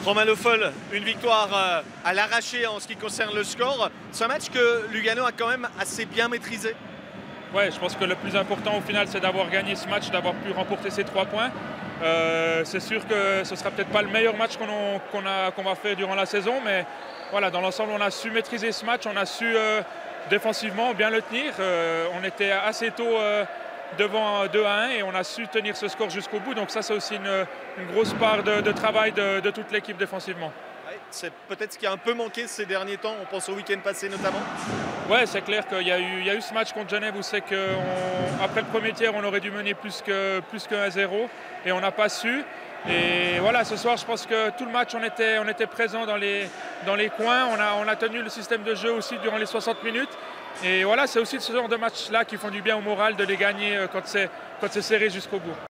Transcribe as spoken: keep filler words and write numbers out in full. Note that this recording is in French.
Romain Le Foll, une victoire euh, à l'arraché en ce qui concerne le score. C'est un match que Lugano a quand même assez bien maîtrisé. Ouais, je pense que le plus important au final, c'est d'avoir gagné ce match, d'avoir pu remporter ces trois points. Euh, c'est sûr que ce ne sera peut-être pas le meilleur match qu'on qu'on a, qu'on va faire durant la saison, mais voilà, dans l'ensemble, on a su maîtriser ce match, on a su euh, défensivement bien le tenir. Euh, on était assez tôt euh, devant deux à un et on a su tenir ce score jusqu'au bout. Donc ça, c'est aussi une, une grosse part de, de travail de, de toute l'équipe défensivement. C'est peut-être ce qui a un peu manqué ces derniers temps, on pense au week-end passé notamment. Ouais, c'est clair qu'il y a eu, il y a eu ce match contre Genève où c'est qu'après le premier tiers, on aurait dû mener plus que, plus que un zéro et on n'a pas su. Et voilà, ce soir, je pense que tout le match, on était, on était présent dans les, dans les coins. On a, on a tenu le système de jeu aussi durant les soixante minutes. Et voilà, c'est aussi ce genre de match-là qui font du bien au moral de les gagner quand c'est, quand c'est serré jusqu'au bout.